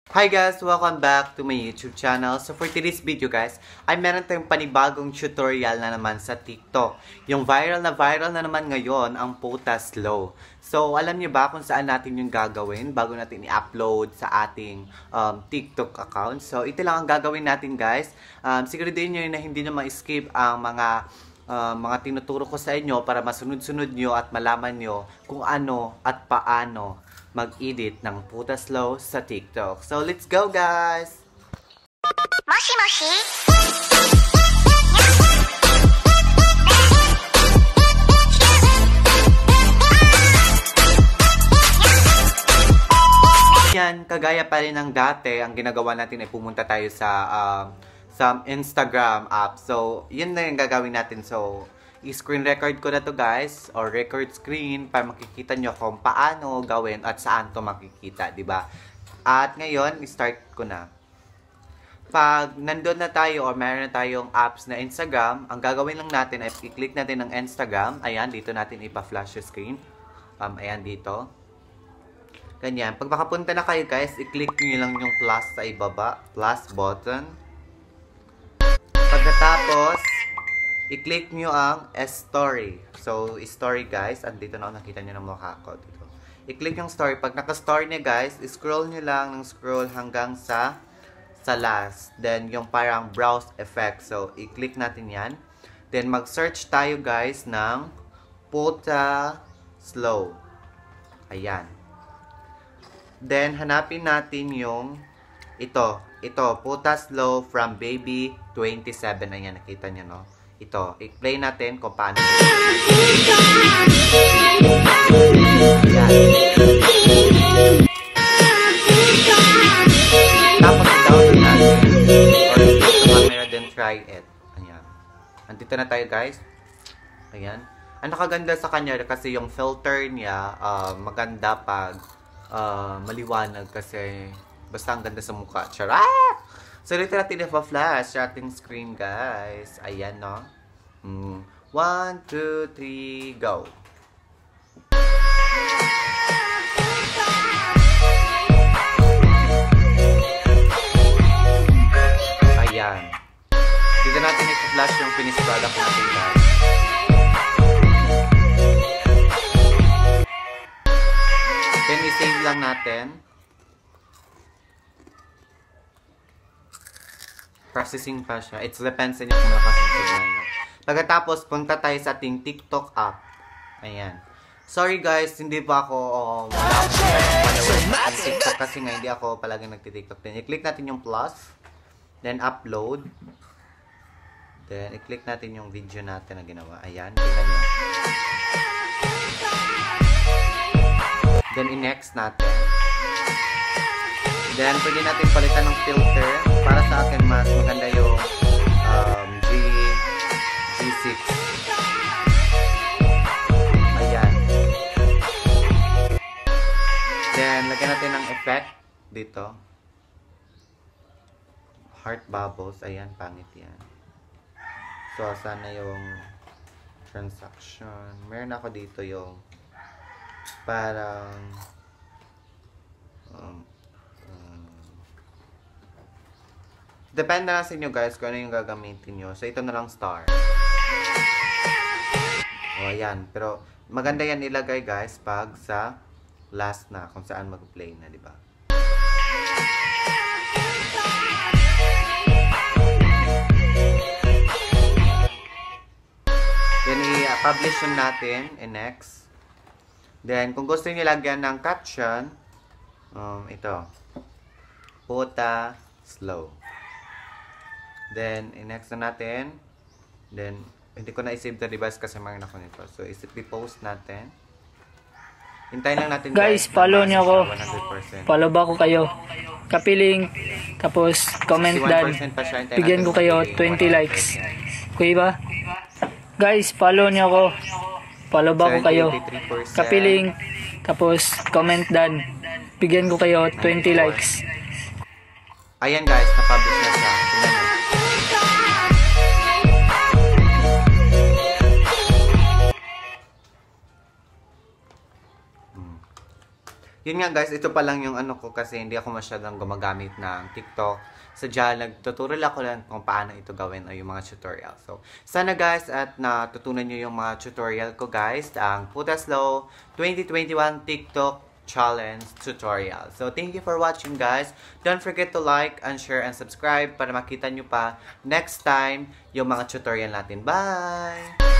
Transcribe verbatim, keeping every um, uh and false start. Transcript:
Hi guys! Welcome back to my YouTube channel. So for today's video guys, ay meron tayong panibagong tutorial na naman sa TikTok. Yung viral na viral na naman ngayon, ang Pota Slow. So alam niyo ba kung saan natin yung gagawin bago natin i-upload sa ating um, TikTok account? So ito lang ang gagawin natin guys. Um, siguraduhin nyo na hindi nyo ma-skip ang mga uh, mga tinuturo ko sa inyo para masunod-sunod nyo at malaman nyo kung ano at paano mag-edit ng Pota Slow sa TikTok. So, let's go, guys! Moshi Moshi! Yan, kagaya pa rin ng dati, ang ginagawa natin ay pumunta tayo sa, uh, sa Instagram app. So, yun na yung gagawin natin. So, i-screen record ko na to guys, or record screen para makikita nyo kung paano gawin at saan to makikita, di ba? At ngayon, i-start ko na. Pag nandun na tayo or meron na tayong apps na Instagram, ang gagawin lang natin ay i-click natin ng Instagram. Ayan, dito natin ipa-flash yung screen. Um, ayan, dito. Ganyan. Pag makapunta na kayo guys, i-click nyo lang yung plus sa ibaba. Plus button. Pagkatapos, i-click nyo ang story. So, story guys. Andito na ako, nakita nyo ng mukha ko. Dito. I-click yung story. Pag naka-story nyo guys, scroll nyo lang ng scroll hanggang sa sa last. Then, yung parang browse effect. So, i-click natin yan. Then, mag-search tayo guys ng Pota Slow. Ayan. Then, hanapin natin yung ito. Ito, Pota Slow from Baby twenty-seven. Ayan, nakita nyo, no? Ito, i-play natin kung paano. Ayan. Tapos i-download natin. Or ito camera, then try it. Ayan. Andito na tayo guys. Ayan. Ang nakaganda sa kanya kasi yung filter niya, uh, maganda pag uh, maliwanag kasi basta ang ganda sa mukha. Charot! So, dito natin ipa-flash sa ating screen, guys. Ayan, no? Mm. One, two, three, go! Ayan. Dito natin ipa-flash yung finished product natin, guys. Then, i-save lang natin. Processing pa siya. It depends sa inyo kung nakasensig na yun. Pagkatapos, punta tayo sa ating TikTok app. Ayan. Sorry guys, hindi pa ako um, wala akong TikTok kasi nga hindi ako palagi nagtitiktok din. I-click natin yung plus. Then, upload. Then, i-click natin yung video natin na ginawa. Ayan. Tingnan nyo. Then, i-next natin. Then, pwede natin palitan ng filter. Para sa akin, mas maganda yung um, G G6. Ayan. Then, lagyan natin ng effect dito. Heart bubbles. Ayan, pangit yan. So, sana yung transaction. Meron ako dito yung parang um, depende na sa inyo guys kung ano yung gagamitin nyo. So, ito na lang star. O, ayan. Pero, maganda yan ilagay guys pag sa last na. Kung saan mag-play na, di ba? Then, i-publish yun natin. I-next. Then, kung gusto nyo lagyan ng caption, um, ito. Pota Slow. Then, i-next na natin. Then, hindi ko na i-save the device kasi mayroon ako nito. So, i-post natin. Hintayin lang natin guys. Guys, follow niyo ako. Follow ba ko kayo? Kapiling. Tapos, comment down. Bigyan ko kayo twenty likes. Kuya ba? Guys, follow niyo ako. Follow ba ko kayo? Kapiling. Tapos, comment down. Bigyan ko kayo twenty likes. Ayan guys, na-publish na siya. Tingnan nyo. yun nga guys, ito pa lang yung ano ko kasi hindi ako masyadong gumagamit ng TikTok. Sadya, nagtutural ako lang kung paano ito gawin o yung mga tutorial. So, sana guys at natutunan nyo yung mga tutorial ko guys. Ang Putaslow twenty twenty-one TikTok Challenge tutorial. So, thank you for watching guys. Don't forget to like and share and subscribe para makita nyo pa next time yung mga tutorial natin. Bye!